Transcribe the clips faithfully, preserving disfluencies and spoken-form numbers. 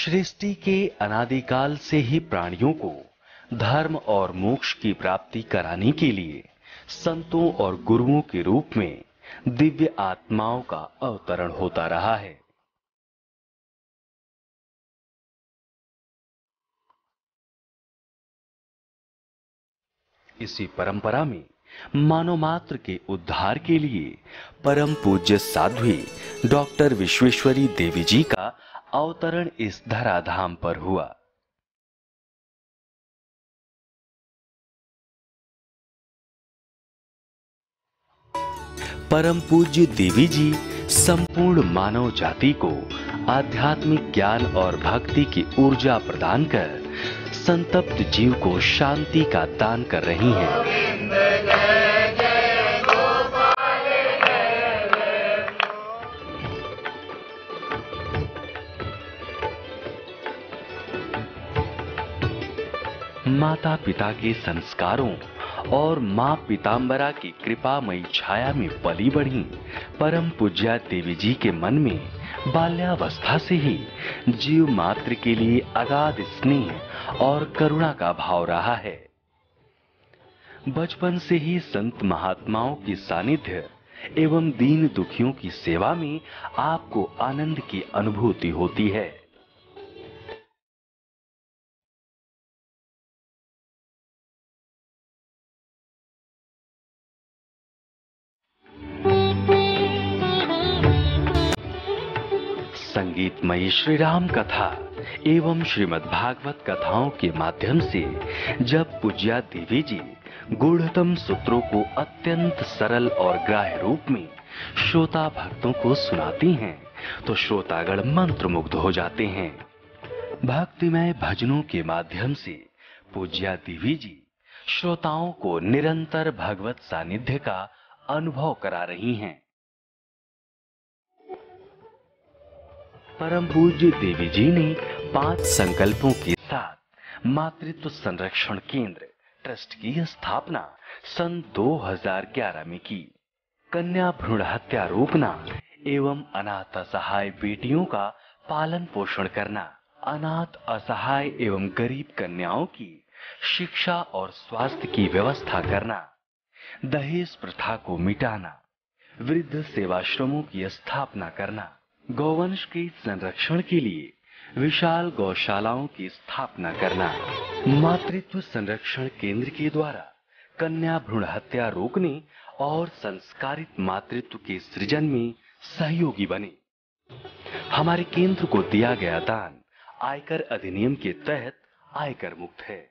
सृष्टि के अनादिकाल से ही प्राणियों को धर्म और मोक्ष की प्राप्ति कराने के लिए संतों और गुरुओं के रूप में दिव्य आत्माओं का अवतरण होता रहा है। इसी परंपरा में मानव मात्र के उद्धार के लिए परम पूज्य साध्वी डॉक्टर विश्वेश्वरी देवी जी का अवतरण इस धराधाम पर हुआ। परम पूज्य देवी जी संपूर्ण मानव जाति को आध्यात्मिक ज्ञान और भक्ति की ऊर्जा प्रदान कर संतप्त जीव को शांति का दान कर रही हैं। माता पिता के संस्कारों और मां पीताम्बरा की कृपामयी छाया में पली बढ़ी परम पूज्या देवी जी के मन में बाल्यावस्था से ही जीव मात्र के लिए अगाध स्नेह और करुणा का भाव रहा है। बचपन से ही संत महात्माओं की सानिध्य एवं दीन दुखियों की सेवा में आपको आनंद की अनुभूति होती है। संगीतमयी श्री राम कथा एवं श्रीमद् भागवत कथाओं के माध्यम से जब पूज्या देवी जी गूढ़तम सूत्रों को अत्यंत सरल और ग्राह्य रूप में श्रोता भक्तों को सुनाती हैं, तो श्रोतागण मंत्रमुग्ध हो जाते हैं। भक्तिमय भजनों के माध्यम से पूज्या देवी जी श्रोताओं को निरंतर भगवत सानिध्य का अनुभव करा रही हैं। परम पूज्य देवी जी ने पांच संकल्पों के साथ मातृत्व संरक्षण केंद्र ट्रस्ट की स्थापना सन दो हज़ार ग्यारह में की। कन्या भ्रूण हत्या रोकना एवं अनाथ असहाय बेटियों का पालन पोषण करना, अनाथ असहाय एवं गरीब कन्याओं की शिक्षा और स्वास्थ्य की व्यवस्था करना, दहेज प्रथा को मिटाना, वृद्ध सेवाश्रमों की स्थापना करना, गौवंश के संरक्षण के लिए विशाल गौशालाओं की स्थापना करना, मातृत्व संरक्षण केंद्र के द्वारा कन्या भ्रूण हत्या रोकने और संस्कारित मातृत्व के सृजन में सहयोगी बने। हमारे केंद्र को दिया गया दान आयकर अधिनियम के तहत आयकर मुक्त है।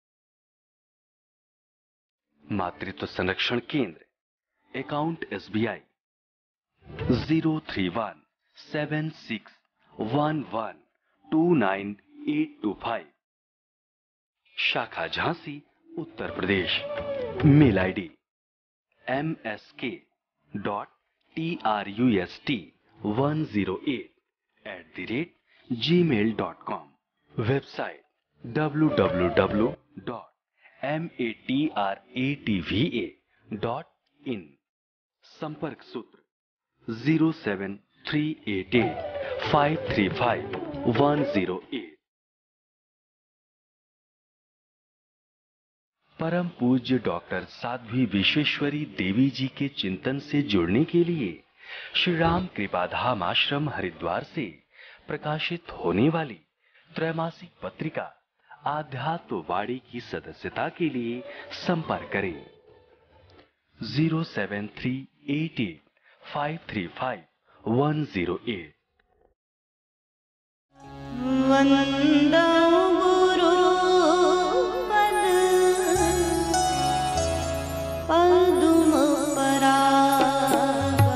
मातृत्व संरक्षण केंद्र account S B I zero three one seven six one one two nine eight two five, शाखा Jhansi Uttar Pradesh. Mail I D M S K dot T R U S T one zero eight at the rate G mail dot com. Website W W W dot M A T R A T V A dot in. संपर्क सूत्र zero seven three eight eight five three five one zero eight. परम पूज्य doctor साध्वी विश्वेश्वरी देवी जी के चिंतन से जुड़ने के लिए श्री राम कृपाधाम आश्रम हरिद्वार से प्रकाशित होने वाली त्रैमासिक पत्रिका आध्यात्म वाणी की सदस्यता के लिए संपर्क करें zero seven three eight eight five three five one zero eight. वंदो गुरु पद पदुम पराग,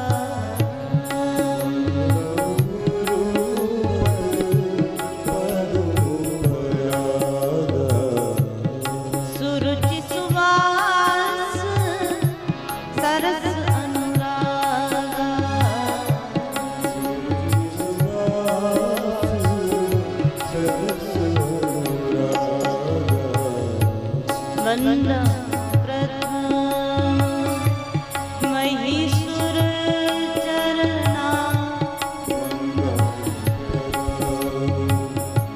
सुरुचि सुवास सरस वंदना प्रथम महीसुर चरना,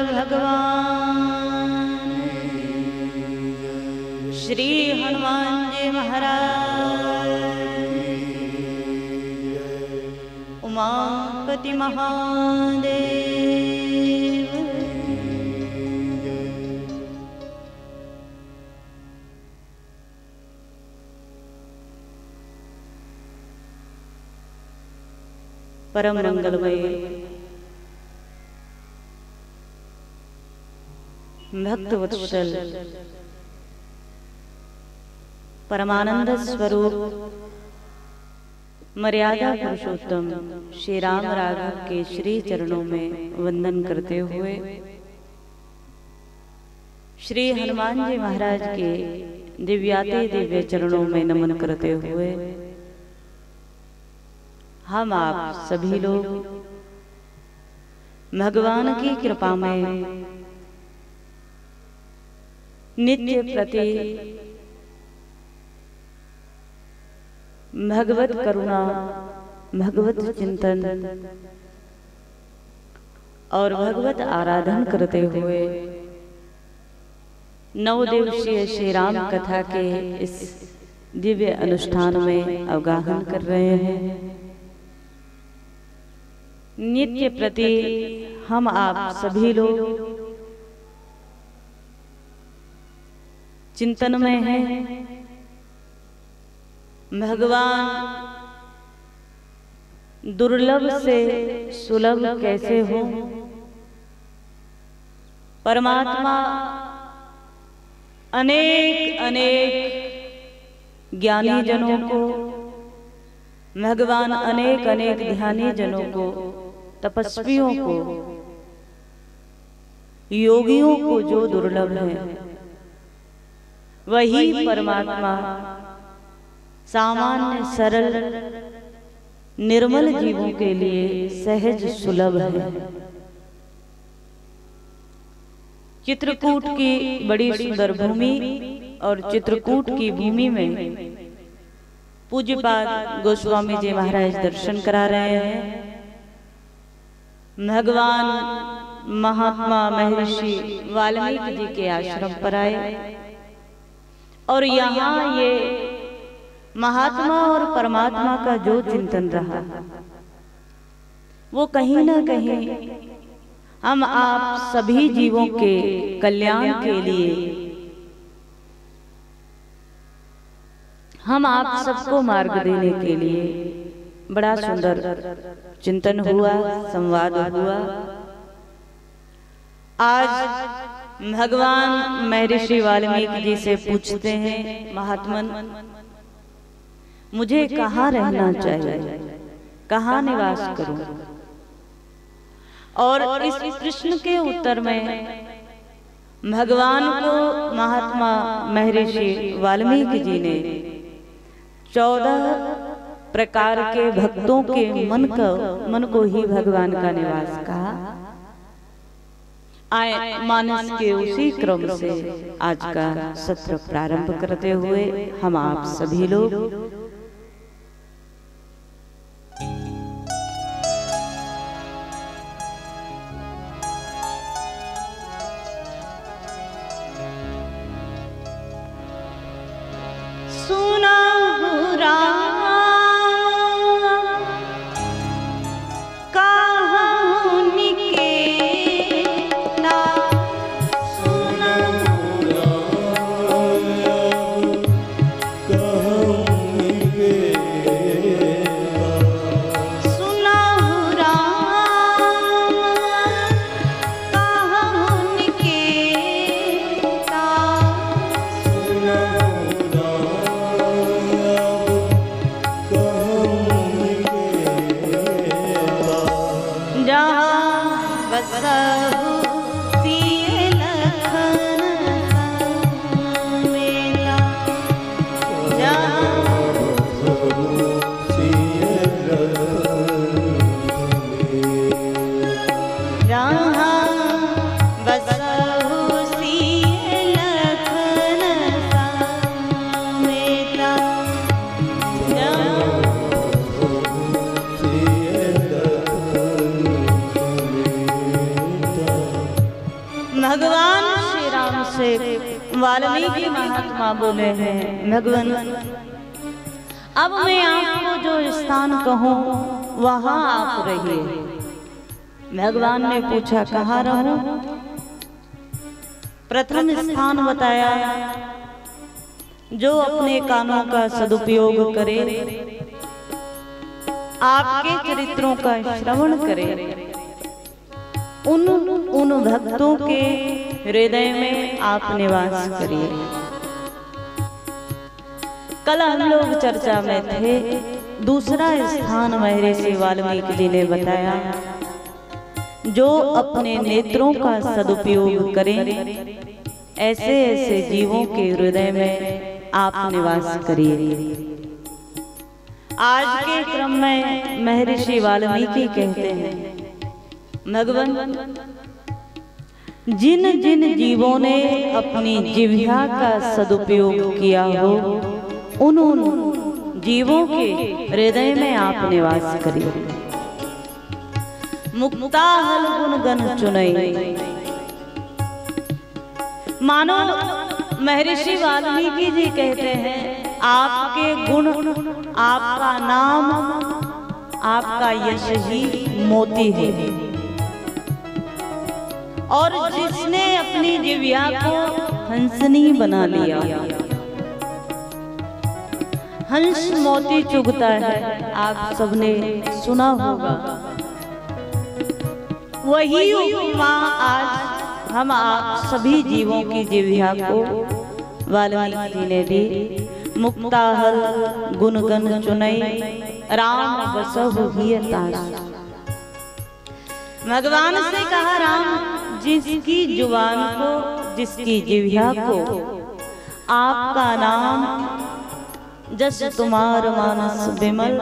भगवान श्री हनुमान जी महाराज, उमापति महादेव। परम मंगलमय भक्त वत्सल परमानंद स्वरूप मर्यादा पुरुषोत्तम श्री राम राघव के श्री चरणों में वंदन करते हुए, श्री हनुमान जी महाराज के दिव्याति दिव्य चरणों में नमन करते हुए, हम आप सभी लोग भगवान की कृपा में नित्य प्रति भगवत करुणा, भगवत चिंतन और भगवत आराधन करते हुए नौ दिवसीय श्री राम कथा के इस दिव्य अनुष्ठान में अवगाहन कर रहे हैं। नित्य प्रति हम आप सभी लोग चिंतन में हैं, भगवान दुर्लभ से सुलभ कैसे हो, परमात्मा अनेक अनेक ज्ञानी जनों को, भगवान अनेक अनेक ध्यानी जनों को, तपस्वियों को, योगियों को जो दुर्लभ है, वही परमात्मा सामान्य सरल निर्मल जीवों के लिए सहज सुलभ है। चित्रकूट की बड़ी सुंदर भूमि और चित्रकूट की भूमि में पूज्यपाद गोस्वामी जी महाराज दर्शन करा रहे हैं। भगवान महात्मा महर्षि वाल्मीकि जी के आश्रम पर आए और यहाँ ये महात्मा और परमात्मा का जो चिंतन रहा वो कहीं ना कहीं हम आप सभी जीवों के कल्याण के लिए, हम आप सबको मार्ग देने के लिए बड़ा सुंदर चिंतन हुआ, संवाद हुआ। आज भगवान महर्षि वाल्मीकि जी से पूछते हैं, महात्मन मुझे कहाँ रहना चाहिए, कहाँ निवास करूं? और इस प्रश्न के उत्तर में भगवान को महात्मा महर्षि वाल्मीकि जी ने चौदह प्रकार के भक्तों के मन को मन को ही भगवान का निवास कहा। आए मानस के उसी क्रम से आज का सत्र प्रारंभ करते हुए हम आप सभी लोग सुना कहूँ वाल्मीकि महात्मा बोले हैं, भगवान अब मैं आपको जो स्थान कहूँ वहां आप रहिए। भगवान ने पूछा कहाँ रहूं? प्रथम स्थान बताया, जो अपने कानों का सदुपयोग करे, आपके चरित्रों का श्रवण करे, उन उन भक्तों के हृदय में आप निवास करिए। कल हम लोग चर्चा में थे, दूसरा स्थान महर्षि वाल्मीकि जी ने बताया, जो अपने नेत्रों का सदुपयोग करें, ऐसे ऐसे जीवों के हृदय में आप निवास करिए। आज के क्रम में महर्षि वाल्मीकि कहते हैं, भगवान जिन जिन जीवों ने अपनी जिह्वा का सदुपयोग किया हो, उन उन जीवों के हृदय में आप निवास करिए। मुक्ता हल गुण गण चुनई। मानो महर्षि वाल्मीकि जी कहते हैं, आपके गुण, आपका नाम, आपका यश ही मोती है। और जिसने अपनी जिह्वा को हंसनी बना लिया, हंस मोती चुगता है, आप सबने सुना होगा। वही उपमा आज हम आप सभी जीवों की जिह्वा को वाल्मीकि जी ने दी। मुक्ताहल गुण गण चुनई, राम बसहु हिय तास। भगवान से कहा, राम जिसकी जुबान को, जिसकी जिह्वा को आपका नाम, जस तुम्हार मानस विमल,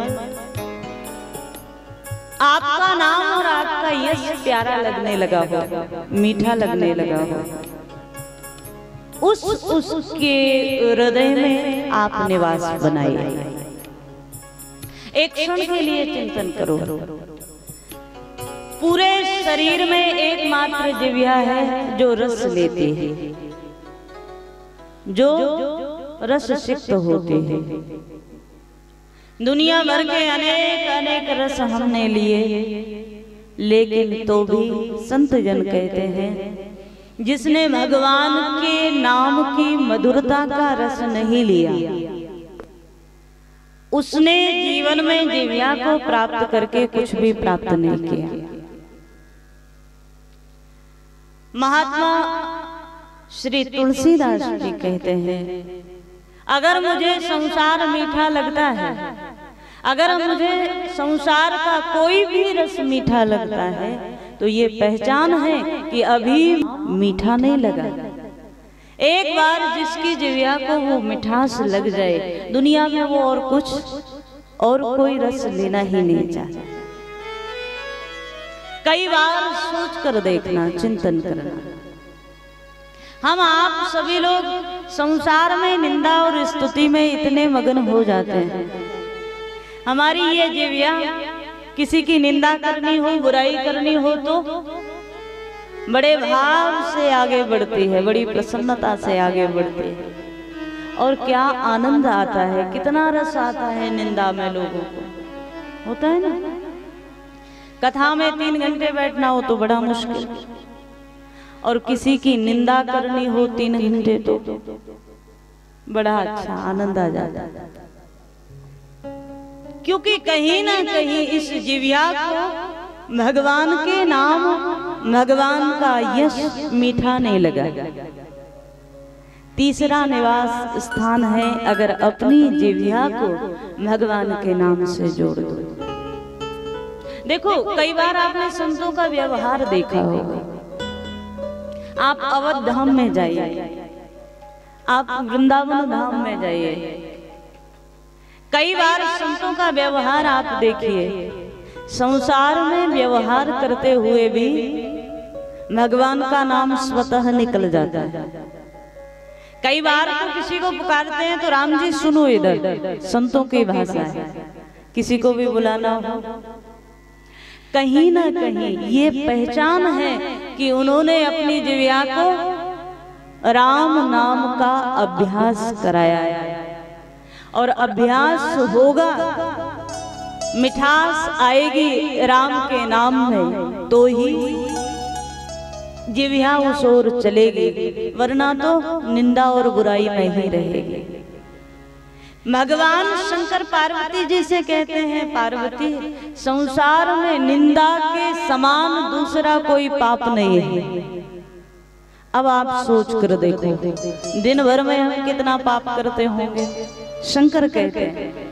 आपका नाम और आपका यश प्यारा लगने लगा हो, मीठा लगने लगा हो, उस उसके हृदय में आप निवास बनाइए। एक क्षण के लिए चिंतन करो, पूरे शरीर में एकमात्र जिह्वा है जो रस लेती है, जो रस सिक्त होते हैं। दुनिया भर के अनेक अनेक रस हमने लिए, लेकिन तो भी संत जन कहते हैं, जिसने भगवान के नाम की मधुरता का रस नहीं लिया, उसने जीवन में जिह्वा को प्राप्त करके कुछ भी प्राप्त नहीं किया। महात्मा श्री तुलसीदास जी कहते हैं, अगर मुझे संसार मीठा लगता है, अगर मुझे संसार का कोई भी रस मीठा लगता है, तो ये पहचान है कि अभी मीठा नहीं लगा। एक बार जिसकी जिह्वा को वो मिठास लग जाए, दुनिया में वो और कुछ और कोई रस लेना ही नहीं चाहता। कई बार सोच कर देखना, चिंतन करना। हम आप सभी लोग संसार में निंदा और स्तुति में इतने मगन हो जाते हैं, हमारी ये जिह्वा किसी की निंदा करनी हो, बुराई करनी हो तो बड़े भाव से आगे बढ़ती है, बड़ी प्रसन्नता से आगे बढ़ती है। और क्या आनंद आता है, कितना रस आता है निंदा में लोगों को, होता है ना। कथा में तीन घंटे बैठना हो तो बड़ा मुश्किल, और किसी की निंदा करनी हो तीन घंटे तो बड़ा अच्छा आनंद आ जाता है। क्योंकि कहीं ना कहीं इस जिह्वा को भगवान के नाम, भगवान का यश मीठा नहीं लगा। तीसरा निवास स्थान है, अगर अपनी जिह्वा को भगवान के नाम से जोड़ दो। देखो, कई बार आपने संतों का व्यवहार देखा होगा। आप अवध धाम में जाइए, आप वृंदावन धाम में जाइए, कई बार संतों का व्यवहार आप देखिए। संसार में व्यवहार करते हुए भी भगवान का नाम स्वतः निकल जाता है। कई बार तो किसी को पुकारते हैं तो राम जी सुनो इधर, संतों की भाषा है। किसी को भी बुलाना हो, कहीं ना कहीं ये पहचान है कि उन्होंने अपनी जिह्वा को राम नाम का अभ्यास कराया, और अभ्यास होगा, मिठास आएगी राम के नाम में तो ही जिह्वा उस ओर चलेगी, वरना तो निंदा और बुराई में ही रहेगी। भगवान शंकर पार्वती जी से कहते हैं, पार्वती संसार में निंदा के समान दूसरा कोई पाप नहीं है। अब आप सोच कर देखो, दिन भर में हम कितना पाप करते होंगे। शंकर कहते हैं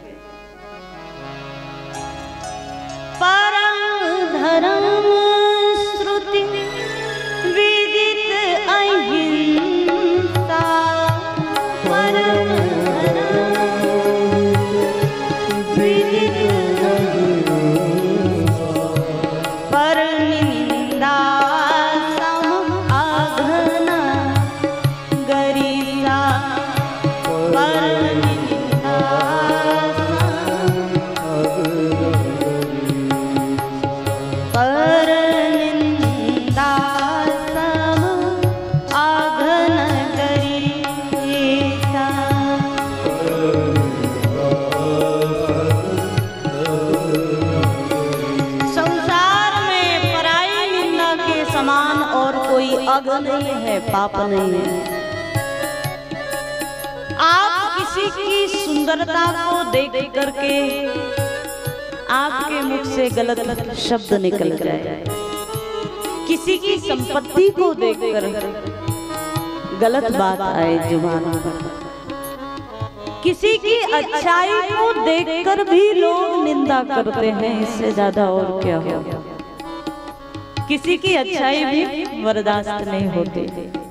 परम धर्म श्रुति विदित अहिंसा, परम पर निंदा सम आघन गरिसा, पर निंदा पर निंदा सम आघन गरिसा। अग नहीं है, पाप नहीं है। आप किसी की सुंदरता को देख करके आपके मुख से गलत शब्द निकल जाए, किसी की संपत्ति को देखकर गलत बात आए जुबान पर, किसी की अच्छाई को देखकर भी लोग निंदा करते हैं, इससे ज्यादा और क्या हो। किसी की अच्छाई भी बर्दाश्त नहीं होती।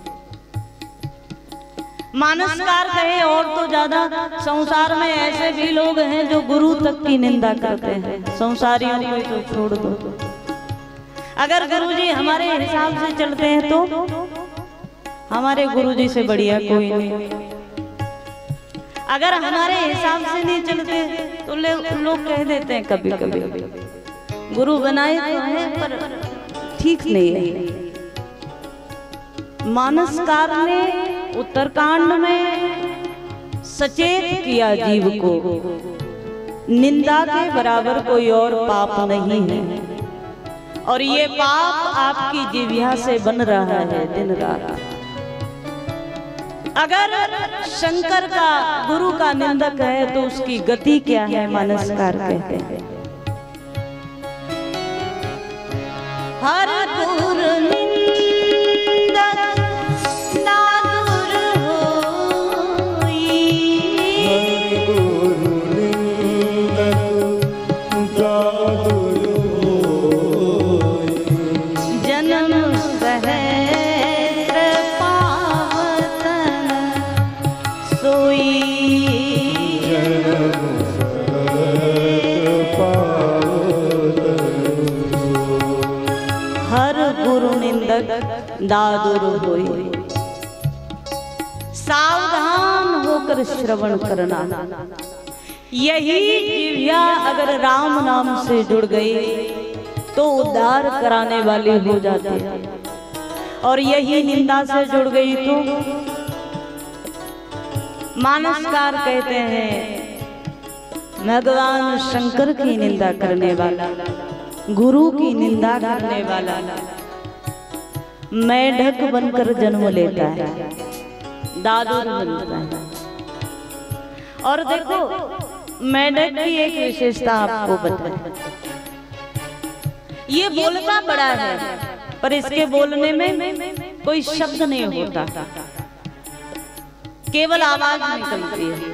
मानसकार कहे और तो ज्यादा, संसार में ऐसे भी लोग हैं जो गुरु तक की निंदा करते हैं। संसारियों को तो छोड़ दो, अगर गुरुजी हमारे हिसाब से चलते हैं तो हमारे गुरुजी से बढ़िया कोई नहीं। अगर हमारे हिसाब से नहीं चलते तो लोग कह देते हैं कभी कभी गुरु बनाए तो हैं पर ठीक नहीं है। मानसकार ने उत्तरकांड में सचेत किया जीव को, निंदा के बराबर कोई और पाप नहीं है, और ये पाप आपकी जिह्वा से बन रहा है दिन रात। अगर शंकर का गुरु का निंदक है तो उसकी गति क्या है, मानसकार कहते हैं हर दूर निंदक दादुर होई, हर दूर निंदक दादुर होई, जन्म सहस्र पावतन सोई, जन्म सहस्र पावतन हर गुरु निंदक दादुर होई। सावधान होकर श्रवण करना। यही जिह्वा अगर राम नाम से जुड़ गई तो उद्धार कराने वाली हो जाती है, और यही निंदा से जुड़ गई तो मानसकार कहते हैं भगवान शंकर की निंदा करने वाला, गुरु की निंदा करने वाला मेढक बनकर जन्म लेता है, दादुर बनता है। और देखो मेढक की एक विशेषता आपको बताएं, ये बोलता बड़ा है पर इसके बोलने में कोई शब्द नहीं होता, केवल आवाज निकलती है।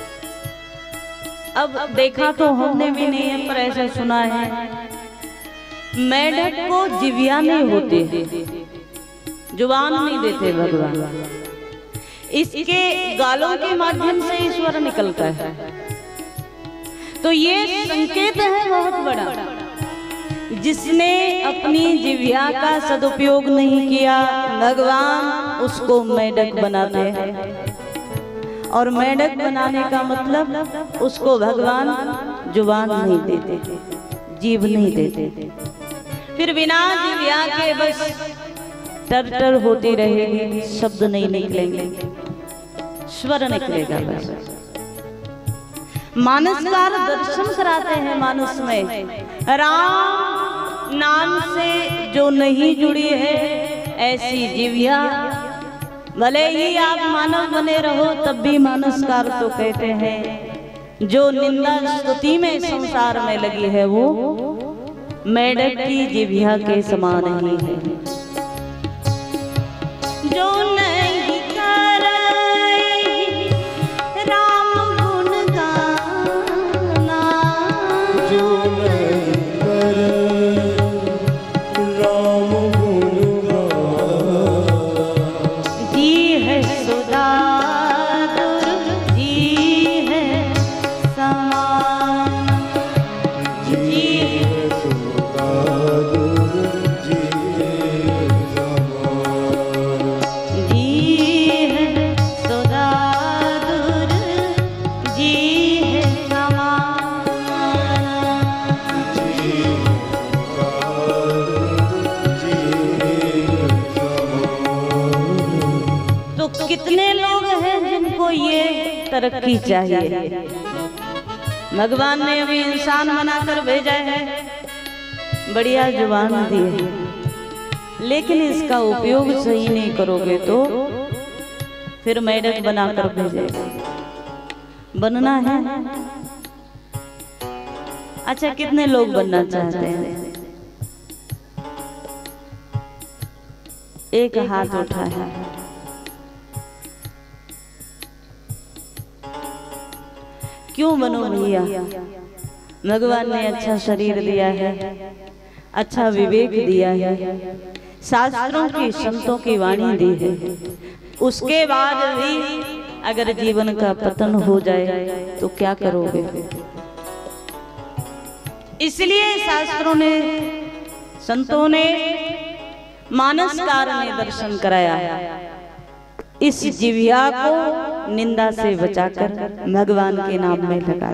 अब देखा तो हमने भी नहीं है पर ऐसा सुना है, मेढक को जिह्वा नहीं होते, जुबान नहीं देते भगवान, इसके गालों के माध्यम से ईश्वर निकलता है। तो ये संकेत है बहुत बड़ा, जिसने अपनी जिह्वा का सदुपयोग नहीं किया भगवान उसको मेढक बनाते हैं, और मेढक बनाने का मतलब उसको भगवान जुबान नहीं देते, जीभ नहीं देते। फिर बिना जिह्वा के बस टर टर होती रहेगी, शब्द नहीं निकलेंगे, स्वर निकलेगा बस। मानसकार दर्शन कराते हैं मानस में। राम नाम से जो नहीं जुड़ी है ऐसी जिव्या, भले ही आप मानव बने रहो तब भी मानसकार तो कहते हैं। जो निंदा स्तुति में संसार में लगी है वो मेढक की जिव्या के समान ही है। जो नहीं करे राम गुण गाना, जो नहीं करे राम गुण गाना, जी है सुधा दुर्ग जी है समान, जी है सुधा दुर्ग जी समान, जी है सुधा दुर्ग जी है समान। तो कितने लोग हैं जिनको ये तरक्की चाहिए। भगवान ने अभी इंसान बनाकर भेजा है, बढ़िया जुबान दी है, लेकिन इसका उपयोग सही नहीं करोगे तो फिर मेढक बनाकर भेजेगा। बनना है? अच्छा, कितने लोग बनना चाहते हैं? एक हाथ उठा है। क्यों बनो भैया? भगवान ने अच्छा शरीर दिया है, अच्छा विवेक दिया है, शास्त्रों की संतों की वाणी दी है, उसके बाद भी अगर जीवन का पतन हो जाए तो क्या करोगे? इसलिए शास्त्रों ने, संतों ने, मानसकार ने दर्शन कराया। इस जिह्वा को निंदा से बचाकर भगवान के नाम में लगा।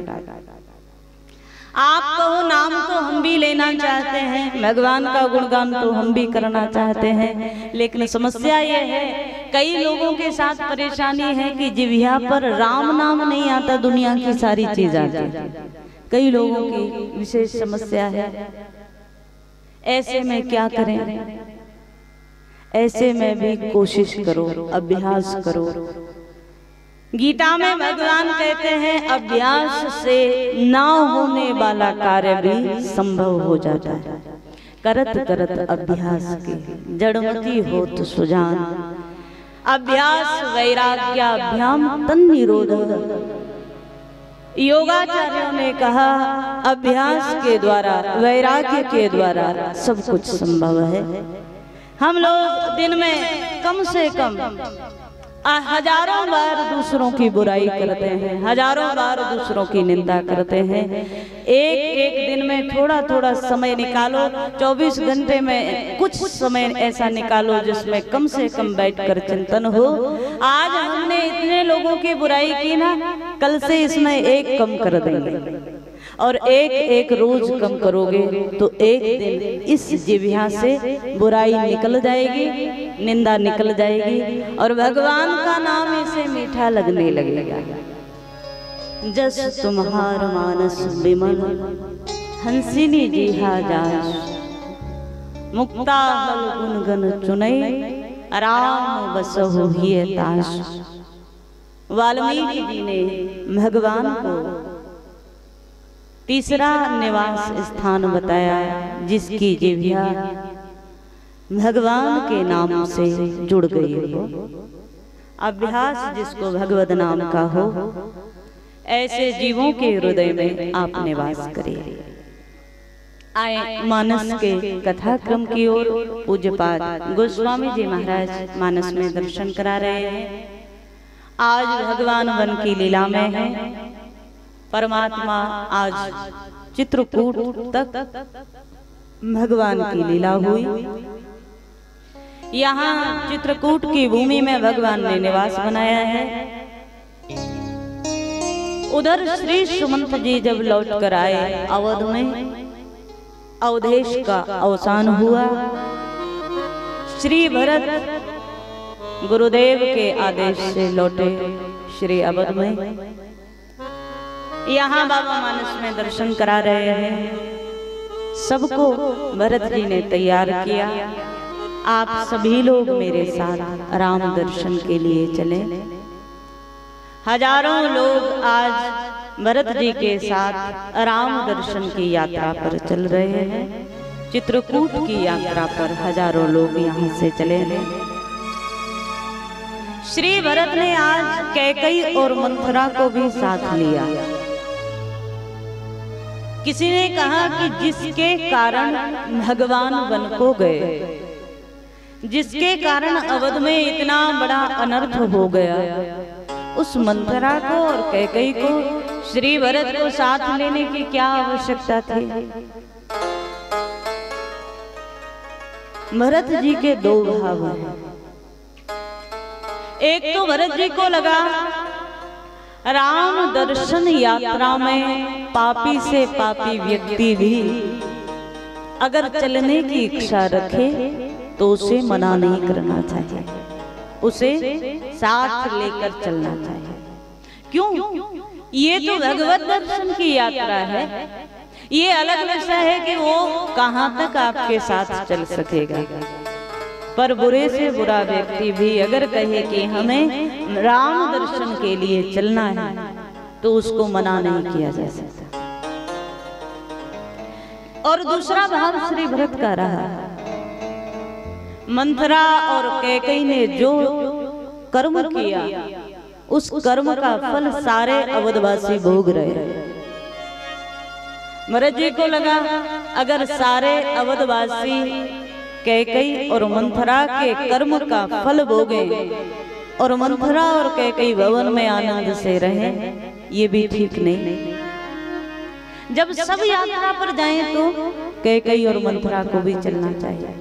आप कहो नाम तो हम भी लेना चाहते हैं, भगवान का गुणगान तो हम भी करना चाहते हैं, लेकिन समस्या ये है कई लोगों के साथ परेशानी है कि जिह्वा पर राम नाम नहीं आता, दुनिया की सारी चीज आती है। कई लोगों की विशेष समस्या है। ऐसे में क्या करें? ऐसे में भी कोशिश करो, अभ्यास करो। गीता में भगवान कहते हैं अभ्यास से ना होने वाला कार्य भी संभव हो जाता है। करत करत अभ्यास के जड़मती होत सुजान, अभ्यास वैराग्याभ्याम तन निरोध। योगाचार्यों ने कहा अभ्यास के द्वारा, वैराग्य के द्वारा सब कुछ संभव है। हम लोग दिन में कम से कम हजारों बार दूसरों की बुराई करते हैं, हजारों बार दूसरों की निंदा करते हैं। एक एक दिन में थोड़ा थोड़ा समय निकालो, चौबीस घंटे में कुछ समय ऐसा निकालो जिसमें कम से कम बैठकर चिंतन हो। आज हमने इतने लोगों की बुराई की ना, कल से इसमें एक कम कर देंगे, और एक एक रोज कम करोगे तो एक दिन इस जिह्वा से बुराई निकल जाएगी, निंदा निकल जाएगी, और भगवान का नाम इसे मीठा लगने लगेगा। जस तुम्हार मानस विमल हंसिनी जिहा जास, मुक्ता हल गुण गन चुनई राम बसहु हिय तास। वाल्मीकि जी ने भगवान को तीसरा निवास स्थान बताया जिसकी जिह्वा भगवान के नाम से जुड़ गई हो। अभ्यास जिसको भगवत नाम का हो, ऐसे जीवों के हृदय में आप निवास करिए। आए मानस के कथा क्रम की ओर। पूज्यपाद गोस्वामी जी महाराज मानस में दर्शन करा रहे हैं। आज भगवान वन की लीला में है। परमात्मा आज चित्रकूट तक भगवान की लीला हुई। यहाँ चित्रकूट की भूमि में भगवान ने निवास बनाया है। उधर श्री सुमंत जी जब लौट कर आए अवध में, अवधेश का अवसान हुआ। श्री भरत गुरुदेव के आदेश से लौटे श्री अवध में। यहाँ बाबा मानस में दर्शन करा रहे हैं। सबको भरत जी ने तैयार किया। आप सभी लोग मेरे साथ राम दर्शन के लिए चले। हजारों लोग आज भरत जी के साथ राम दर्शन की यात्रा पर चल रहे हैं। चित्रकूट की यात्रा पर हजारों लोग यहाँ से चले हैं। श्री भरत ने आज कैकई और मंथरा को भी साथ लिया। किसी ने कहा कि जिसके कारण भगवान वन को गए, जिसके कारण अवध में इतना बड़ा अनर्थ हो गया, उस मंथरा को और कैकई को श्री भरत को साथ लेने की क्या आवश्यकता थी। भरत जी के दो भाव हैं। एक तो भरत जी को लगा राम दर्शन यात्रा में पापी से पापी व्यक्ति भी अगर चलने की इच्छा रखे तो उसे मना नहीं करना चाहिए, उसे साथ लेकर चलना चाहिए। क्यों? ये तो भगवत दर्शन की यात्रा है। ये अलग विषय है कि वो कहाँ तक आपके साथ चल सकेगा। पर बुरे से बुरा व्यक्ति भी अगर कहे कि हमें राम दर्शन के लिए चलना है तो उसको मना नहीं किया जा सकता। और दूसरा भाव श्री भरत का रहा। मंथरा और कैकई ने जो कर्म किया उस कर्म का फल सारे अवधवासी भोग रहे। भरत जी को लगा अगर सारे अवधवासी कैकई और मंथरा के कर्म का फल भोगे और मंथरा और कैकई भवन में आनंद से रहे, ये भी ठीक नहीं। जब सब यात्रा पर जाएं तो कैकई और मंथरा को भी चलना चाहिए।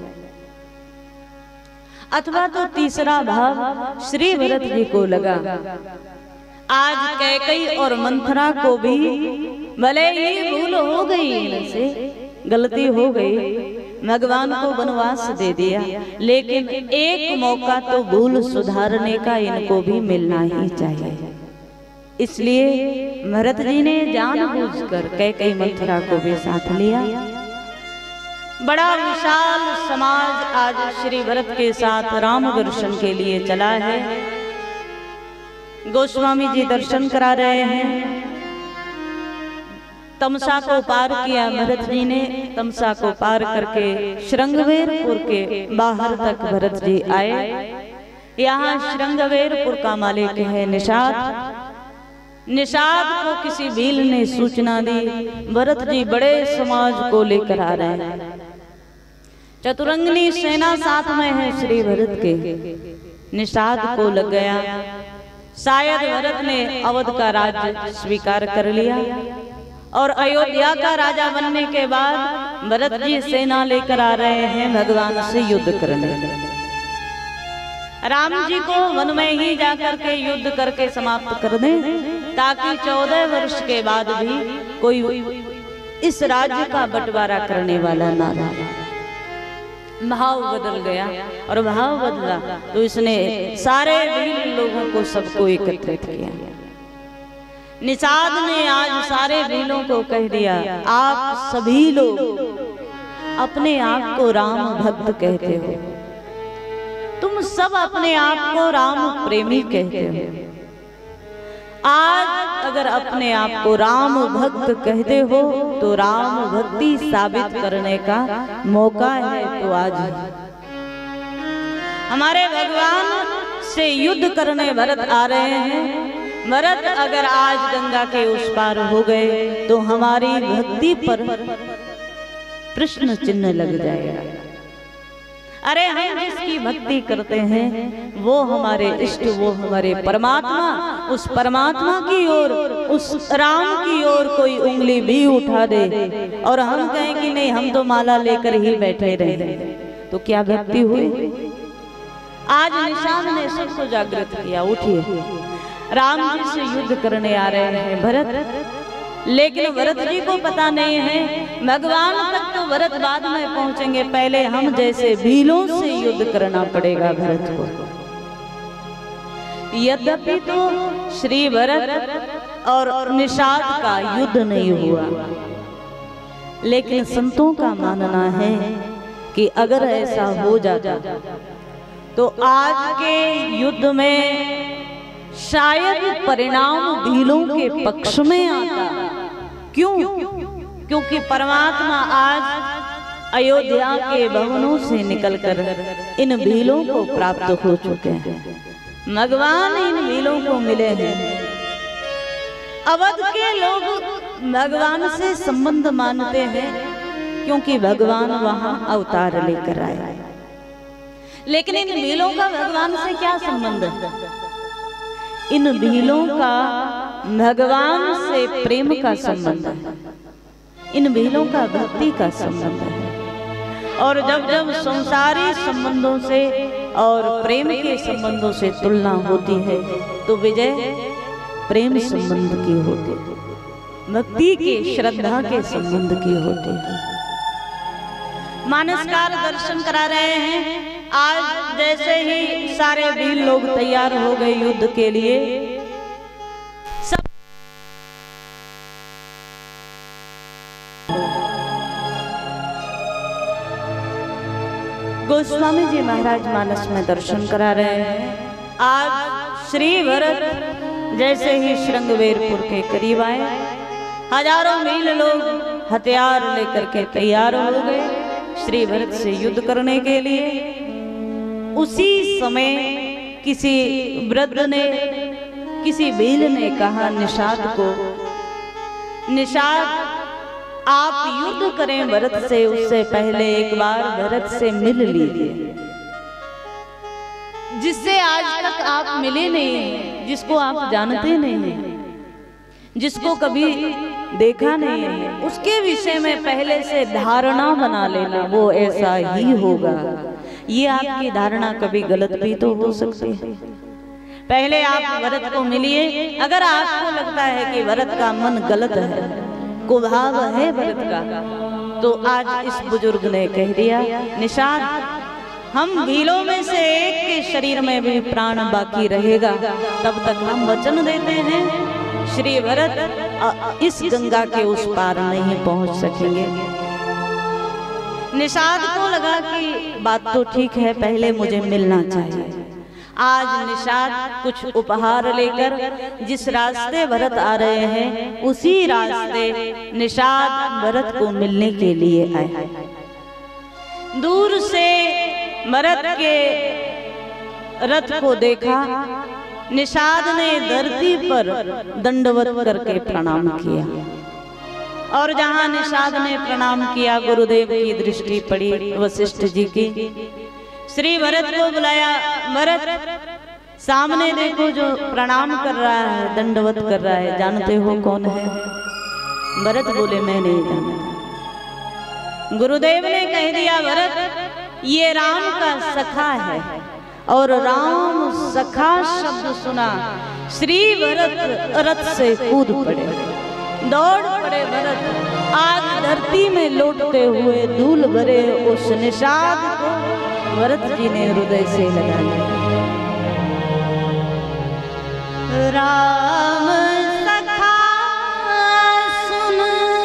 अथवा तो तीसरा भाव श्री भरत जी को लगा आज कैकई और मंथरा को भी भले ही भूल हो गई, इनसे गलती हो गई, भगवान को वनवास दे दिया, लेकिन एक मौका तो भूल सुधारने का इनको भी मिलना ही चाहिए। इसलिए भरत जी ने जानबूझकर कैकई मंथरा को भी साथ लिया। बड़ा विशाल समाज आज श्री भरत के साथ राम दर्शन के लिए चला है। गोस्वामी जी दर्शन करा रहे हैं। तमसा को पार किया भरत जी ने। तमसा को पार करके श्रृंगवेरपुर के बाहर तक भरत जी आए। यहाँ श्रृंगवेरपुर का मालिक है निषाद। निषाद को किसी भील ने सूचना दी भरत जी बड़े समाज को लेकर आ रहे हैं। चतुरंगनी सेना साथ में है श्री भरत के। निषाद को लग गया शायद भरत ने अवध का राज्य स्वीकार कर लिया और अयोध्या का राजा बनने के बाद भरत जी सेना लेकर आ रहे हैं भगवान से युद्ध करने। राम जी को वन में ही जाकर के युद्ध करके समाप्त कर दें ताकि चौदह वर्ष के बाद भी कोई इस राज्य का बंटवारा करने वाला ना रहा। भाव बदल गया और भाव बदला तो इसने सारे भील लोगों को सबको एकत्रित किया। निषाद ने आज सारे भीलों को कह दिया आप सभी लोग अपने आप को राम भक्त कहते हो, तुम सब अपने आप को राम प्रेमी कहते हो। आज अगर अपने आप को राम भक्त कहते हो तो राम भक्ति साबित करने का मौका है। तो आज हमारे भगवान से युद्ध करने भरत आ रहे हैं। भरत अगर आज गंगा के उस पार हो गए तो हमारी भक्ति पर प्रश्न चिन्ह लग जाएगा। अरे हम जिसकी भक्ति करते हैं वो हमारे इष्ट, वो हमारे परमात्मा, उस परमात्मा की ओर, उस राम की ओर कोई उंगली भी उठा दे और हम कहें कि नहीं हम तो माला लेकर ही बैठे रहे, तो क्या भक्ति हुई। आज निषाद ने सबको जागृत किया, उठिए राम जी से युद्ध करने आ रहे हैं भरत। लेकिन भरत जी को पता नहीं है, भगवान तक तो भरत बाद में पहुंचेंगे, पहले हम जैसे भीलों से युद्ध करना पड़ेगा भरत को। यद्यपि तो श्री भरत और निषाद का युद्ध नहीं हुआ, लेकिन संतों का मानना है कि अगर ऐसा हो जाता तो आज के युद्ध में शायद परिणाम भीलों के पक्ष में आता। क्यों? क्योंकि परमात्मा आज अयोध्या के भवनों से निकलकर इन भीलों को प्राप्त हो चुके हैं। भगवान इन भीलों को मिले हैं। अवध के लोग भगवान से संबंध मानते हैं क्योंकि भगवान वहां अवतार लेकर आए, लेकिन इन भीलों का भगवान से क्या संबंध है? इन भीलों का भगवान से प्रेम का संबंध है, इन भीलों का भक्ति का संबंध है। और जब जब संसारी संबंधों से और प्रेम के संबंधों से तुलना होती है तो विजय प्रेम संबंध की होती है, भक्ति के, श्रद्धा के संबंध की होती है। मानसकार दर्शन करा रहे हैं। आज जैसे ही सारे वीर लोग तैयार हो गए युद्ध के लिए, सब गोस्वामी जी महाराज मानस में दर्शन करा रहे हैं। आज श्री भरत जैसे ही श्रृंगवेरपुर के करीब आए, हजारों मील लोग हथियार लेकर के तैयार हो गए श्री भरत से युद्ध करने के लिए। उसी समय किसी वृद्ध ने, किसी भील ने कहा निषाद को, निषाद आप युद्ध करें भरत से, उससे पहले एक बार भरत से मिल लीजिए, जिससे आज तक आप मिले नहीं हैं, जिसको आप जानते नहीं हैं, जिसको कभी देखा नहीं है, उसके विषय में पहले से धारणा बना लेना, वो ऐसा ही होगा। ये आपकी धारणा कभी गलत भी तो हो सकती है। पहले आप भरत को मिलिए। अगर आपको लगता है कि भरत का मन गलत है, कुभाव है भरत का, तो आज इस बुजुर्ग ने कह दिया निषाद, हम भीलों में से एक के शरीर में भी प्राण बाकी रहेगा, तब तक हम वचन देते हैं श्री भरत इस गंगा के उस पार नहीं पहुंच सकेंगे। निषाद को लगा कि बात तो ठीक है, पहले मुझे मिलना चाहिए। आज निषाद कुछ उपहार लेकर जिस रास्ते भरत आ रहे हैं, उसी रास्ते निषाद भरत को मिलने के लिए आए। दूर से भरत के रथ को देखा, निषाद ने धरती पर दंडवत करके प्रणाम किया, और जहां निषाद ने प्रणाम किया, गुरुदेव की दृष्टि पड़ी वशिष्ठ जी की। श्री भरत को बुलाया, भरत सामने देखो जो प्रणाम कर रहा है, दंडवत कर रहा है, जानते हो कौन है? भरत बोले मैं नहीं जानता। गुरुदेव ने कह दिया भरत ये राम का सखा है, और राम सखा शब्द सुना श्री भरत रथ से कूद पड़े, दौड़ पड़े भरत। आज धरती में लौटते हुए धूल भरे उस निषाद को भरत जी ने हृदय से लगा लिया। राम सखा सुन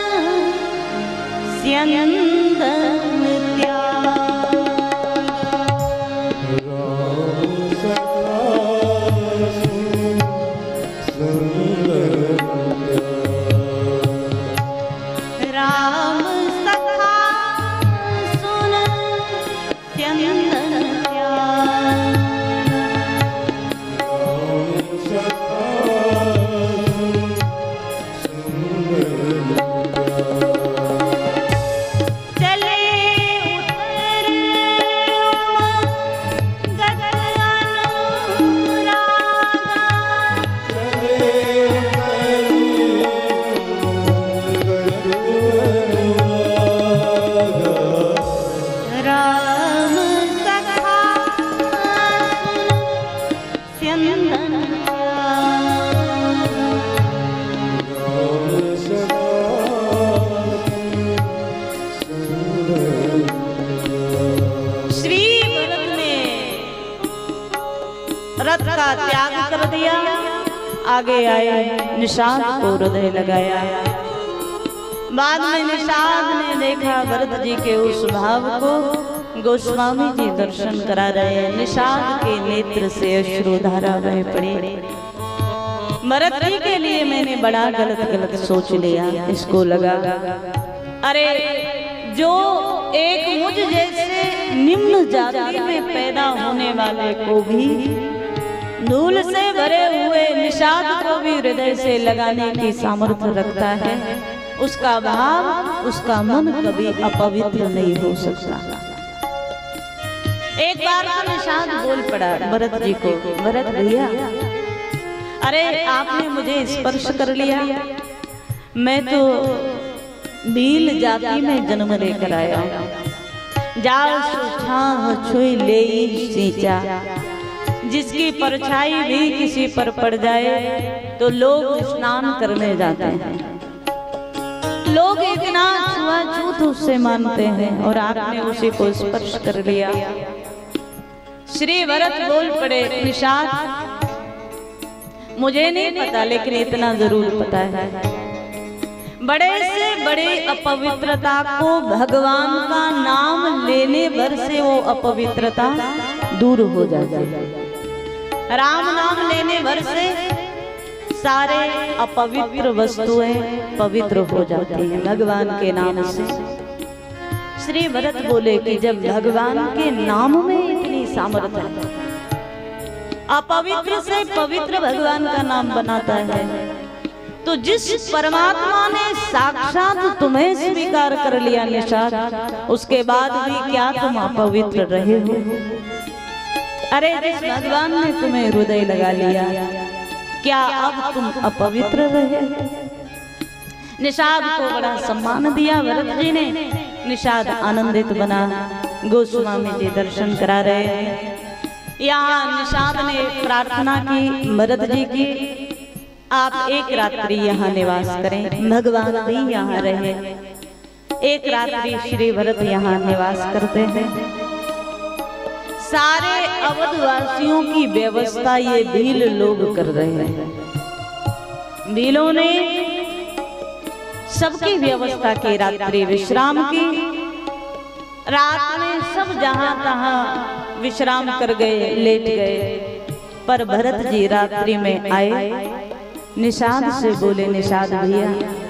स्यंदन त्याग, राम सखा सुन सुंदर राम सखा सुन स्यंदन त्याग, राम सखा सुंदर का त्याग कर दिया, आगे आए, निषाद को हृदय लगाया। बाद में निषाद ने देखा भरत जी के उस भाव को, गोस्वामी जी दर्शन करा रहे हैं, निषाद के नेत्र से अश्रुधारा बह पड़ी। भरत जी के लिए मैंने बड़ा गलत गलत सोच लिया। इसको लगा अरे जो एक मुझ जैसे निम्न जाति में पैदा होने वाले को भी, धूल से भरे हुए निषाद को भी हृदय से लगाने की सामर्थ्य रखता है, उसका भाव, उसका मन कभी अपवित्र नहीं हो सकता। एक बार तो निषाद बोल पड़ा भरत जी को, भरत भैया अरे आपने मुझे स्पर्श कर लिया, मैं तो भील जाति में जन्म लेकर आया हूं। जाओ सुछाह छुई ले सींचा, जिसकी परछाई भी किसी पर पड़ जाए तो लोग स्नान करने जाते हैं, लोग इतना छुआछूत उससे मानते हैं, और आपने उसी को स्पर्श कर लिया। श्री भरत बोल पड़े, निषाद मुझे नहीं पता, लेकिन इतना जरूर पता है, बड़े से बड़े अपवित्रता को भगवान का नाम लेने भर से वो अपवित्रता दूर हो जाती है। राम नाम लेने भर से सारे अपवित्र वस्तुएं पवित्र हो जाती हैं भगवान के नाम से। श्री भरत बोले कि जब भगवान के नाम में इतनी सामर्थ्य है, अपवित्र से पवित्र भगवान का नाम बनाता है, तो जिस परमात्मा ने साक्षात तुम्हें स्वीकार कर लिया निषाद, उसके बाद भी क्या तुम अपवित्र रहे हो? अरे जिस भगवान ने तुम्हें हृदय लगा लिया, क्या अब तुम अपवित्र रहे? निषाद को बड़ा सम्मान दिया भरत जी ने, निषाद आनंदित बना। गोस्वामी जी दर्शन करा रहे हैं। यहाँ निषाद ने प्रार्थना की भरत जी की, आप एक रात्रि यहाँ निवास करें, भगवान भी यहाँ रहे। एक रात्रि श्री भरत यहाँ निवास करते हैं। सारे अवधवासियों की व्यवस्था ये भील लोग कर रहे हैं। भीलों ने सबकी व्यवस्था की, रात्रि विश्राम की। रात में सब जहां तहां विश्राम कर गए, लेट गए, पर भरत जी रात्रि में आए। निषाद से बोले, निषाद भैया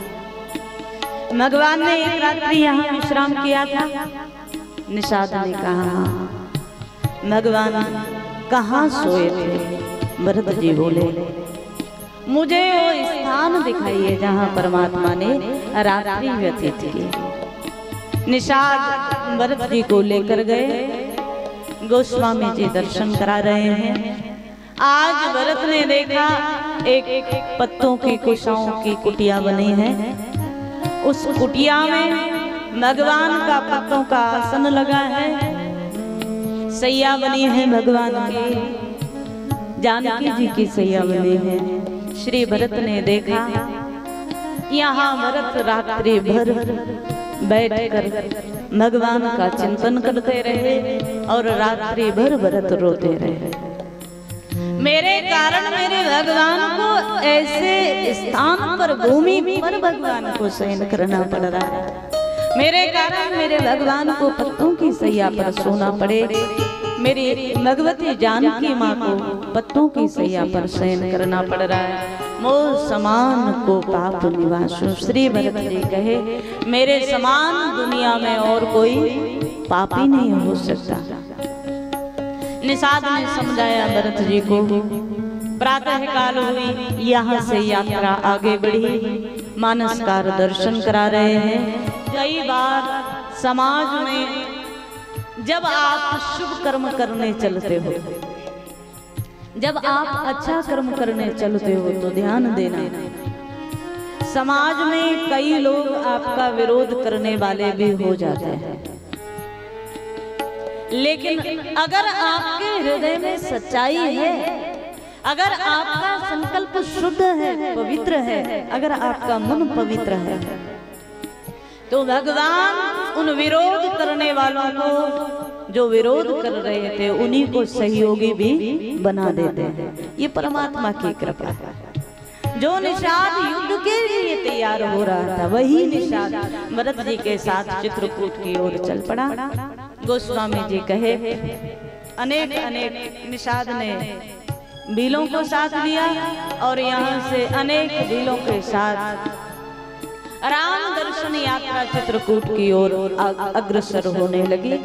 भगवान ने एक रात्रि यहाँ विश्राम किया था। निषाद ने कहा, भगवान कहाँ सोए थे? भरत जी बोले, मुझे वो स्थान दिखाइए जहाँ परमात्मा ने रात्रि व्यतीत की। निषाद भरत जी को लेकर गए। गोस्वामी जी दर्शन करा रहे हैं। आज भरत ने देखा एक पत्तों की कुशाओं की कुटिया बनी है। उस कुटिया में भगवान का पत्तों का आसन लगा है, सैया बनी है भगवान की, जानकी जी की सैया बनी है। श्री भरत ने देखा यहाँ भरत रात्रि भर बैठकर भगवान का चिंतन करते रहे और रात्रि भर भरत रोते रहे। मेरे कारण मेरे भगवान को ऐसे स्थान पर, भूमि पर भगवान को शयन करना पड़ रहा है। मेरे कारण मेरे भगवान को पत्तों की सैया पर सोना पड़े। मेरी भगवती जानकी माँ को पत्तों की सैया पर शयन करना पड़ रहा है। मोह समान को पाप निवासु। श्री भरत जी कहे, मेरे समान दुनिया में और कोई पापी नहीं हो सकता। निषाद ने समझाया भरत जी को। प्रातः काल हुई, यहाँ से यात्रा आगे बढ़ी। मानसकार दर्शन करा रहे हैं। कई बार समाज में जब आप शुभ कर्म करने चलते हो, जब आप अच्छा कर्म करने चलते हो तो ध्यान देना, समाज में कई लोग आपका विरोध करने वाले भी हो जाते हैं। लेकिन अगर आपके हृदय में सच्चाई है, अगर आपका संकल्प शुद्ध है, पवित्र है, अगर आपका मन पवित्र है, तो भगवान उन विरोध करने वालों को, जो विरोध कर रहे थे, उन्हीं को सहयोगी भी बना देते हैं। ये परमात्मा की कृपा है। जो निषाद युद्ध के लिए तैयार हो रहा था वही निषाद भरत जी के साथ चित्रकूट की ओर चल पड़ा। गोस्वामी जी कहे अनेक अनेक निषाद ने भीलों को साथ लिया और यहाँ से अनेक भीलों के साथ राम दर्शन यात्रा चित्रकूट की ओर अग्रसर होने लगी।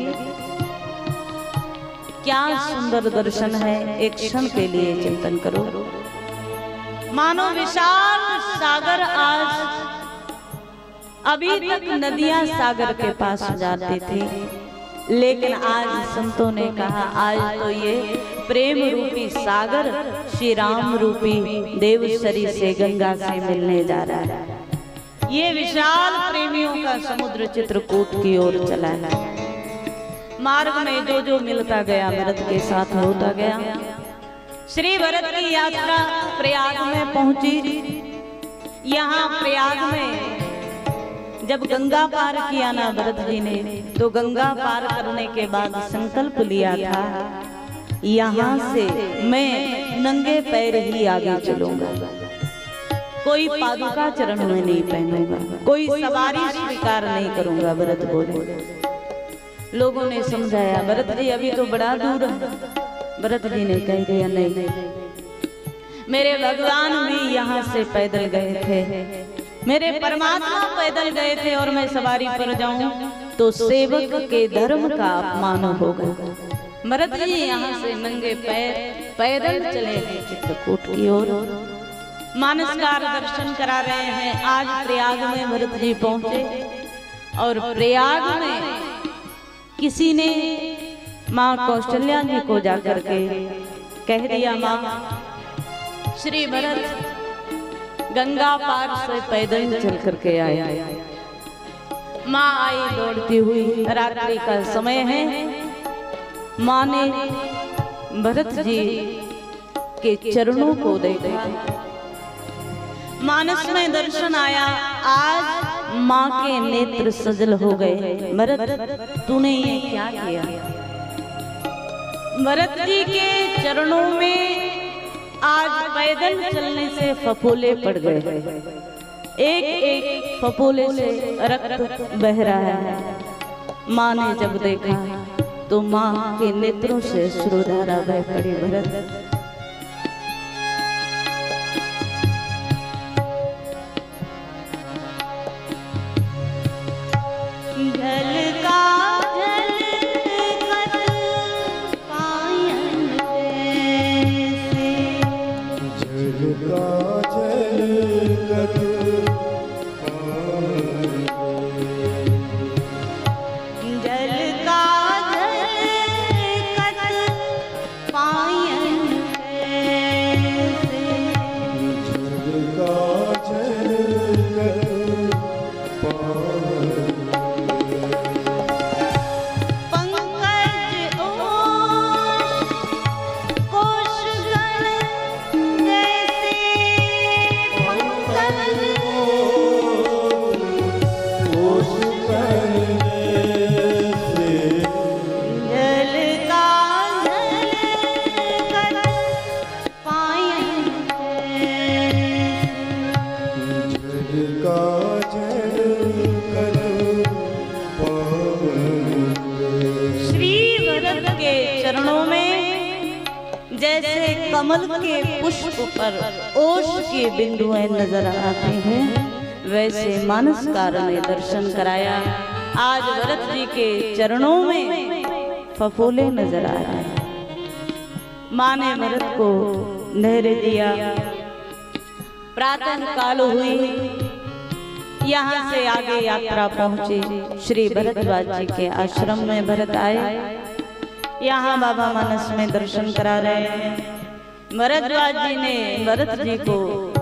क्या सुंदर दर्शन है, एक क्षण के लिए चिंतन करो। मानो विशाल सागर, आज अभी तक नदियां सागर के पास जाते थे, लेकिन आज संतों ने कहा आज तो ये प्रेम रूपी सागर श्री राम रूपी देवसरी से गंगा से मिलने जा रहा है। ये विशाल प्रेमियों का समुद्र चित्रकूट की ओर चला है। मार्ग में जो जो मिलता गया भरत के साथ होता गया। श्री भरत की यात्रा प्रयाग में पहुंची। यहाँ प्रयाग में जब गंगा पार किया ना भरत जी ने, तो गंगा पार करने के बाद संकल्प लिया था यहाँ से मैं नंगे पैर ही आगे चलूंगा, कोई पादुका चरण में नहीं पहनूंगा, कोई सवारी स्वीकार नहीं करूंगा। भरत बोले। लोगों ने समझाया भरत जी अभी तो बड़ा दूर है। भरत जी ने कह दिया नहीं, मेरे भगवान भी यहाँ से पैदल गए थे, मेरे परमात्मा पैदल गए थे और मैं सवारी पर जाऊं तो सेवक के धर्म का अपमान होगा। भरत जी यहाँ से नंगे पैर पैदल चले गए चित्रकूट की ओर। मानसकार दर्शन करा रहे हैं। आज प्रयाग में भरत जी पहुंचे और प्रयाग में किसी ने माँ कौशल्या जी को जाकर के कह दिया, माँ श्री भरत गंगा पार से पैदल चल करके आए। माँ आई दौड़ती हुई, रात्रि का समय है। माँ ने भरत जी के चरणों को देखा, मानस में दर्शन आया। आज माँ के नेत्र सजल हो गए। भरत तूने ये क्या किया? भरत जी के चरणों में आज पैदल चलने से फफोले पड़ गए। एक एक फफोले से रक्त बह रहा है। माँ ने जब देखा तो माँ के नेत्रों से श्रुधारा बह पड़ी। भरत कमल के पुष्प पर ओश के बिंदुएं नजर आते हैं, वैसे मानसकार ने दर्शन कराया। आज भरत जी के चरणों में फफोले नजर आ रहे हैं। माँ ने भरत को नहर दिया। प्रातः काल हुई, यहाँ से आगे यात्रा पहुंची। श्री भरद्वाज जी के आश्रम में भरत आए। यहाँ बाबा मानस में दर्शन करा रहे हैं। भरद्वाज जी ने भरत जी को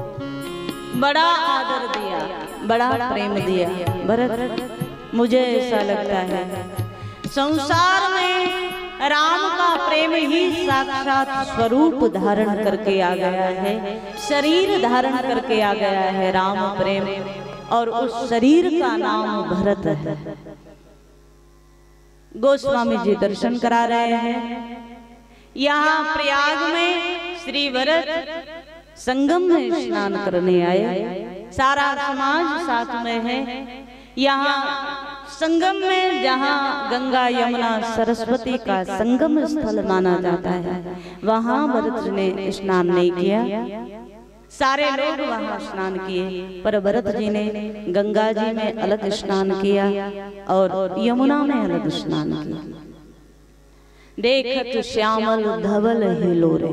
बड़ा आदर दिया, बड़ा प्रेम दिया। भरत मुझे ऐसा लगता है संसार में राम का प्रेम ही साक्षात स्वरूप धारण करके आ गया है, शरीर धारण करके आ गया है राम प्रेम, और उस शरीर का नाम भरत है। गोस्वामी जी दर्शन करा रहे हैं। यहाँ प्रयाग में श्री भरत संगम में स्नान करने आए। सारा समाज साथ में है। यहाँ संगम में जहाँ गंगा यमुना सरस्वती का संगम स्थल माना जाता है, वहाँ भरत ने स्नान नहीं किया। सारे लोग वहाँ स्नान किए, पर भरत जी ने गंगा जी में अलग स्नान किया और यमुना में अलग स्नान किया। देखत श्यामल धवल हिलोरे,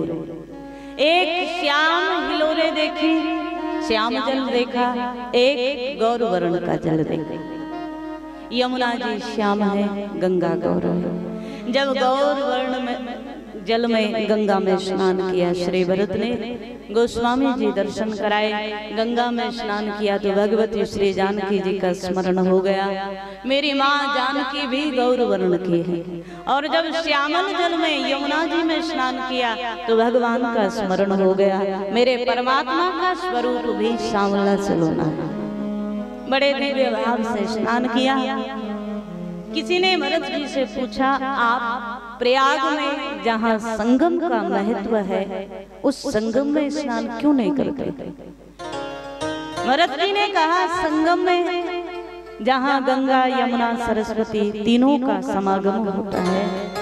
एक श्याम हिलोरे देखी, श्याम जल देखा, एक गौर वर्ण का जल देखा। यमुना जी श्याम है, गंगा गौर है। जब गौर वर्ण में जल में गंगा में स्नान किया श्री भरत ने, गोस्वामी जी दर्शन कराए, गंगा में स्नान किया तो भगवती श्री जानकी जी का स्मरण हो गया। मेरी माँ जानकी भी गौर वर्ण की है। और जब श्यामल जल में यमुना जी में स्नान किया तो भगवान का स्मरण हो गया। मेरे परमात्मा का स्वरूप भी श्यामला सलोना है। बड़े दिव्य भाव से स्नान किया। किसी ने भरत जी से पूछा, आप प्रयाग में जहाँ संगम का महत्व है, उस संगम में स्नान क्यों नहीं करते? भरत जी ने कहा, संगम में जहाँ गंगा यमुना सरस्वती तीनों का समागम होता है,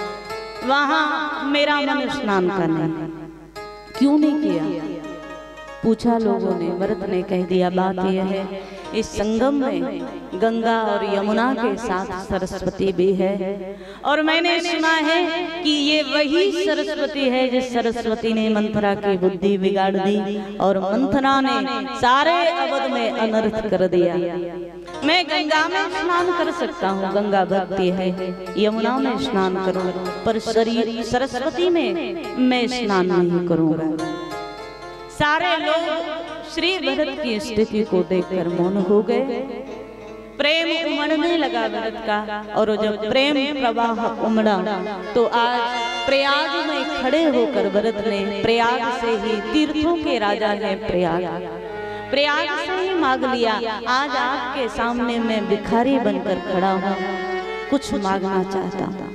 वहाँ मेरा मन स्नान करना क्यों नहीं किया? पूछा लोगों ने। भरत ने कह दिया, बात यह है, इस संगम में गंगा और यमुना के साथ सरस्वती भी है, और मैंने सुना है कि ये वही सरस्वती है जिस सरस्वती ने मंथरा की बुद्धि बिगाड़ दी और मंथरा ने सारे अवध में अनर्थ कर दिया। मैं गंगा में स्नान कर सकता हूँ, गंगा भक्ति है, यमुना में स्नान करूँ, पर शरीर सरस्वती में मैं स्नान नहीं करूँगा। सारे लोग श्री भरत की स्थिति को देखकर मौन हो गए। प्रेम उमड़ने लगा भरत का, और जब प्रेम प्रवाह उमड़ा तो आज प्रयाग में खड़े होकर भरत ने प्रयाग से ही, तीर्थों के राजा है प्रयाग, प्रयाग से ही मांग लिया। आज आपके सामने मैं भिखारी बनकर खड़ा हूँ, कुछ मांगना चाहता हूँ।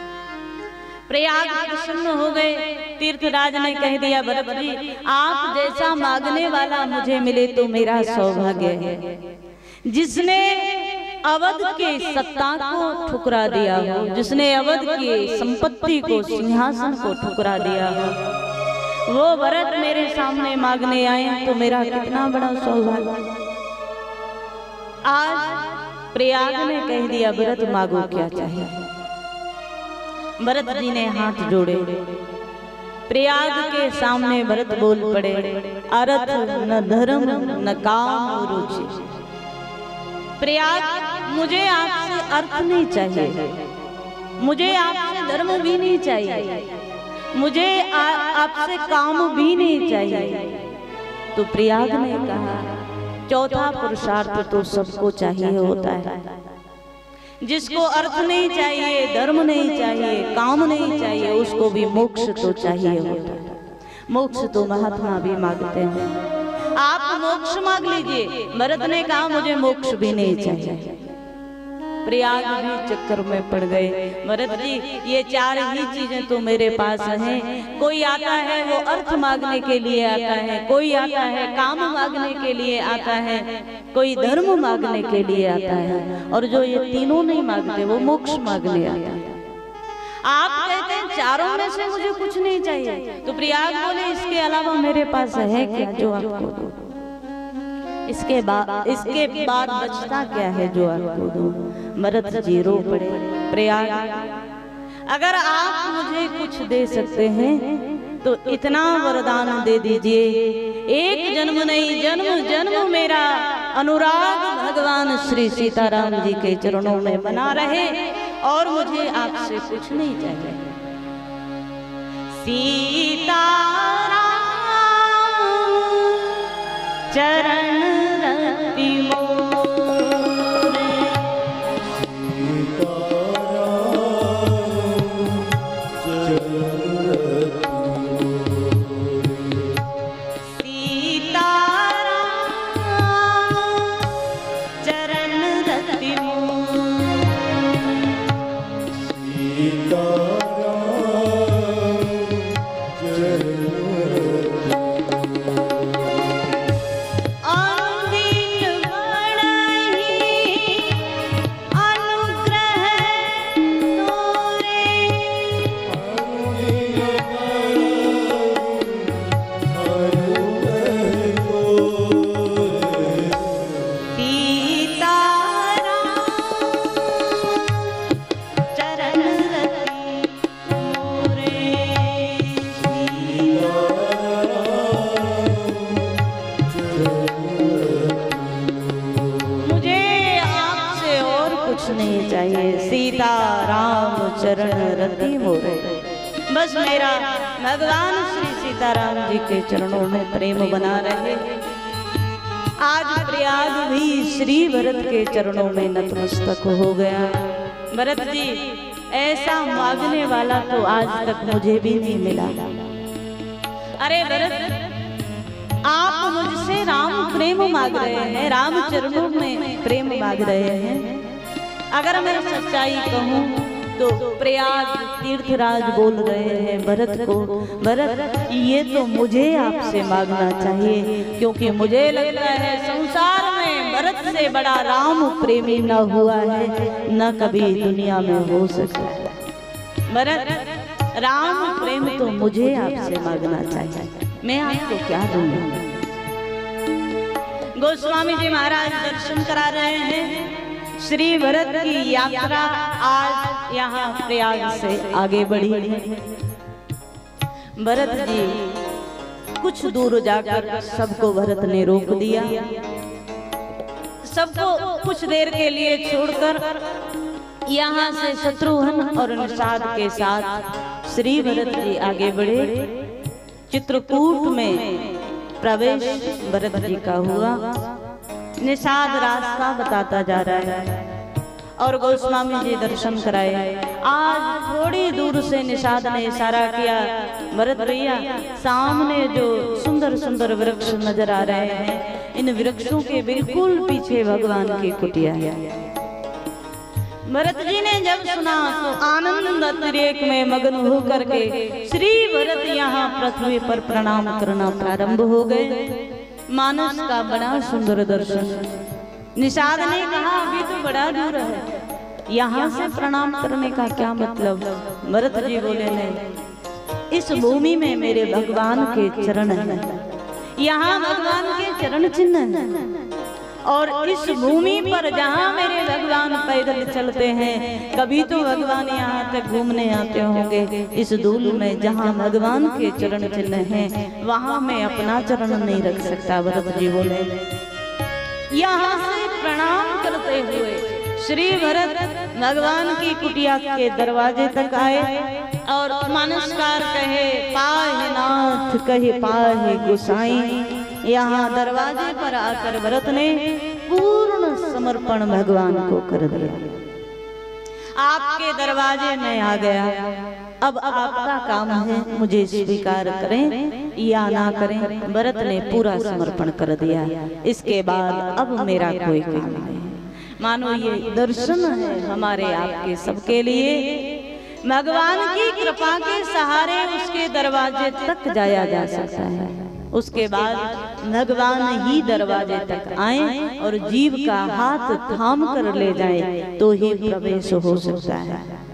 प्रयाग प्रसन्न हो गए। तीर्थराज ने कह दिया, भरत जी आप जैसा मांगने वाला मुझे मिले तो मेरा सौभाग्य है। जिसने अवध के सत्ता को ठुकरा दिया हो, जिसने अवध की संपत्ति को, सिंहासन को ठुकरा दिया हो, वो भरत मेरे सामने मांगने आए तो मेरा कितना बड़ा सौभाग्य। आज प्रयाग ने कह दिया, भरत मांगो क्या चाहिए। भरत जी ने हाथ जोड़े, प्रयाग के सामने भरत बोल पड़े, अर्थ न धर्म न काम रुचि। प्रयाग, मुझे आपसे अर्थ नहीं चाहिए, मुझे आपसे धर्म भी नहीं चाहिए, मुझे आपसे काम भी नहीं चाहिए। तो प्रयाग ने कहा, चौथा पुरुषार्थ तो सबको चाहिए होता है। जिसको अर्थ नहीं चाहिए, धर्म नहीं चाहिए, काम नहीं चाहिए, उसको भी मोक्ष तो चाहिए होता है। मोक्ष तो महात्मा भी मांगते हैं। आप मोक्ष मांग लीजिए। भरत ने कहा, मुझे मोक्ष भी नहीं चाहिए। प्रयाग भी चक्कर में पड़ गए। भरत जी ये चार ही चीजें तो मेरे पास हैं। कोई आता है वो अर्थ मांगने के लिए आता है, कोई आता है काम मांगने के लिए आता है, कोई धर्म मांगने के लिए आता है, और जो ये तीनों नहीं मांगते वो मोक्ष मांगने आता है। आप कहते हैं चारों में से मुझे कुछ नहीं चाहिए, तो प्रयाग बोले इसके अलावा मेरे पास है क्या जो आपको दो? इसके बाद इसके बाद बचता क्या है जो आपको दो? भरत जी रो पड़े। प्रयाग, अगर आप मुझे कुछ दे सकते हैं तो इतना वरदान दे दीजिए, एक जन्म नहीं जन्म जन्म मेरा अनुराग भगवान श्री सीताराम जी के चरणों में बना रहे, और मुझे आपसे कुछ नहीं चाहिए। सीताराम चरण रति मोरे, कुछ नहीं चाहिए, सीता राम चरण रति मोरे। बस मेरा भगवान श्री सीताराम जी के चरणों में प्रेम बना रहे। आज प्रयाग भी श्री भरत के चरणों में नतमस्तक हो गया। भरत जी, ऐसा मांगने वाला तो आज तक मुझे भी नहीं मिला। अरे भरत, आप मुझसे राम प्रेम मांग रहे हैं, राम चरणों में प्रेम मांग रहे हैं। अगर मैं सच्चाई कहूँ तो प्रयाग तीर्थराज बोल रहे हैं भरत को, भरत ये तो मुझे आपसे मांगना चाहिए, क्योंकि मुझे लगता है संसार में भरत से बड़ा राम प्रेमी न हुआ है, न कभी दुनिया में हो सकता है। भरत, राम प्रेम तो मुझे आपसे मांगना चाहिए, मैं आपको क्या दूंगा? गोस्वामी जी महाराज दर्शन करा रहे हैं। श्री भरत की यात्रा आज यहाँ प्रयाग से आगे बढ़ी है। भरत जी कुछ दूर जाकर सबको भरत ने रोक दिया। सबको कुछ देर के लिए छोड़कर यहाँ से शत्रुघ्न और निषाद के साथ श्री भरत जी आगे बढ़े। चित्रकूट में प्रवेश भरत जी का हुआ। निषाद रास्ता बताता जा रहा है और गोस्वामी जी दर्शन कराए। आज थोड़ी दूर से निषाद ने इशारा किया, भरत भैया सामने जो सुंदर सुंदर वृक्ष नजर आ रहे हैं, इन वृक्षों के बिल्कुल पीछे भगवान की कुटिया है। भरत जी ने जब सुना तो आनंद अतिरेक में मग्न होकर के श्री भरत यहाँ पृथ्वी पर प्रणाम करना प्रारंभ हो गए। मानस का बड़ा सुंदर दर्शन। निषाद ने कहा अभी तो बड़ा दूर है, यहाँ से प्रणाम करने का क्या मतलब? भरत जी बोले नहीं, इस भूमि में मेरे भगवान के चरण हैं, यहाँ भगवान के चरण चिन्ह हैं, और इस भूमि पर जहाँ मेरे भगवान पैदल चलते हैं, कभी तो भगवान यहाँ तक घूमने आते होंगे। इस धूल में जहाँ भगवान के चरण चिन्ह हैं, वहाँ मैं अपना चरण नहीं रख सकता। भरत जी बोले। यहाँ से प्रणाम करते हुए श्री भरत भगवान की कुटिया के दरवाजे तक आए और नमस्कार कहे, पाहे नाथ कहे पाहे गोसाई। यहाँ दरवाजे पर आकर भरत ने पूर्ण समर्पण भगवान को कर दिया। आपके दरवाजे में आ गया, अब आपका काम है मुझे स्वीकार करें या ना करें। भरत ने पूरा समर्पण कर दिया। इसके बाद अब मेरा कोई काम नहीं। मानो ये दर्शन है हमारे आपके सबके लिए। भगवान की कृपा के सहारे उसके दरवाजे तक जाया जा सकता है। उसके बाद भगवान ही दरवाजे तक आए और जीव का हाथ थाम कर ले जाए तो ही प्रवेश हो सकता है।